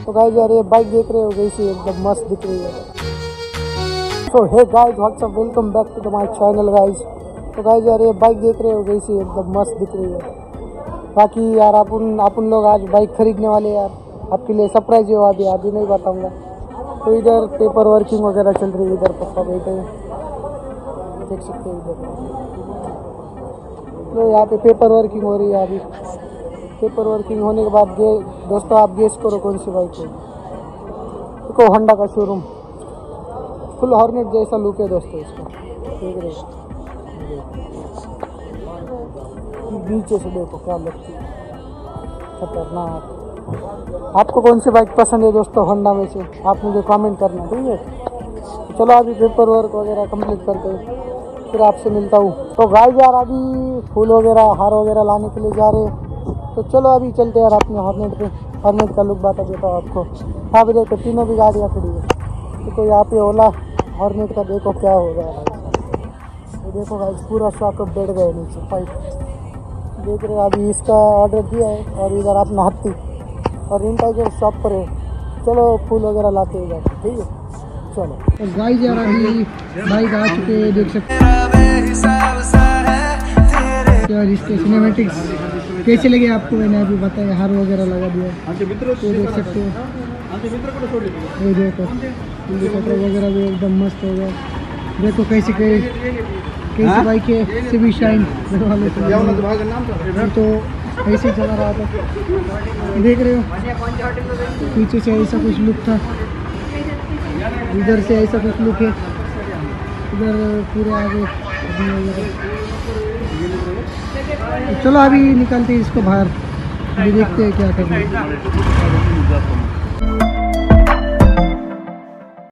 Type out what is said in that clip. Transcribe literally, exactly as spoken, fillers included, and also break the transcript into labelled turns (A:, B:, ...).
A: तो गाइस यार ये बाइक देख रहे हो कैसी एकदम मस्त दिख रही है। तो hey guys what's up, welcome back to my channel guys. तो गाइस यार ये बाइक देख रहे हो कैसी एकदम मस्त दिख रही है। बाकी यार अपन अपन लोग आज बाइक खरीदने वाले यार, आपके लिए सरप्राइज है, अभी अभी नहीं बताऊंगा। तो इधर पेपर वर्किंग वगैरह चल रही है, इधर पप्पा बैठे देख सकते हो इधर। तो यहाँ पे पेपर वर्किंग हो रही है अभी। पेपर वर्किंग होने के बाद गे दोस्तों आप गेस करो कौन सी बाइक है। देखो होंडा का शोरूम, फुल हॉर्नेट जैसा लुक है दोस्तों इसका, देख रहे हो। नीचे से देखो क्या लगती है, खतरनाक। आपको कौन सी बाइक पसंद है दोस्तों होंडा में से, आप मुझे कमेंट करना, ठीक है। चलो अभी पेपर वर्क वगैरह कंप्लीट करके फिर आपसे मिलता हूँ। तो गाइस यार अभी फूल वगैरह हार वगैरह लाने के लिए जा रहे हैं, तो चलो अभी चलते यार अपने हॉर्नेट पे। हॉर्नेट का लुक बता देता हूँ आपको। यहाँ पे देखो तीनों भी गाड़ियाँ खड़ी है। देखो यहाँ पे ओला हॉर्नेट का देखो क्या हो रहा है। ये देखो गाइस पूरा शॉक अप बैठ गए नीचे पाइप, देख रहे हो। अभी इसका ऑर्डर दिया है और इधर अपना हाथी और इन टाइगर शॉप पर है। चलो फूल वगैरह लाते हैं इधर, ठीक है चलो। तो गाइस यार अभी बाइक आ चुके हैं, देख सकते हैं यार। इसके सिनेमेटिक्स कैसे लगे आपको, मैंने अभी बताया, हार वगैरह लगा दिया, तो देख सकते हो। ये देखो इंडिकेटर वगैरह भी एकदम मस्त हो गया। देखो कैसी कैसी बाइक है, सिवी शाइन वाले तो ऐसे चला रहा था, देख रहे हो। पीछे से ऐसा कुछ लुक था, इधर से ऐसा कुछ लुक है, इधर पूरे आगे। तो चलो अभी निकलते हैं इसको बाहर, अभी देखते हैं क्या करना है।